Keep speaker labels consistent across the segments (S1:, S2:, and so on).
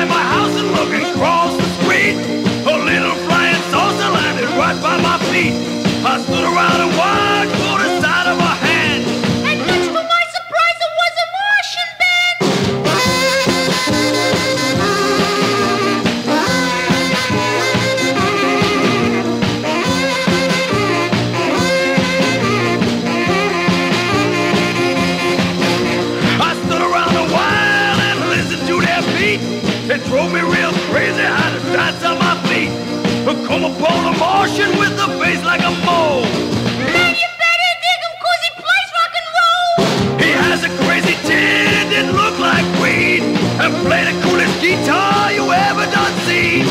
S1: inside my house and looking across the street, a little flying saucer landed right by my feet. I stood around and watched for the sight of a hand,
S2: and much to my surprise, it was a Martian Band.
S1: I stood around a while and listened to their beat. It drove me real crazy how to dance on my feet. Come upon a Martian with a face like a mole.
S2: Man, you better dig him 'cause he plays rock and roll.
S1: He has a crazy tin that look like weed and play the coolest guitar you ever done seen.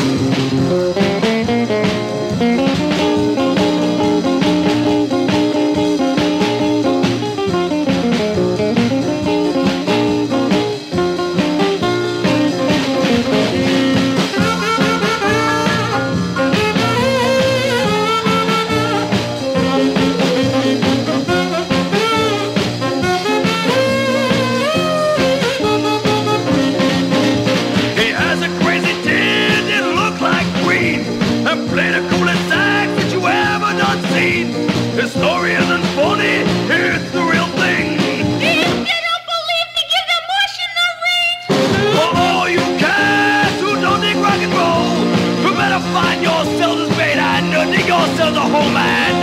S1: Play the coolest sax that you ever done seen. His story isn't funny, it's the real thing.
S2: If you don't believe me, give the Martian a ring.
S1: For all you cats who don't dig rock and roll, you better find yourselves a spade and dig yourselves a home and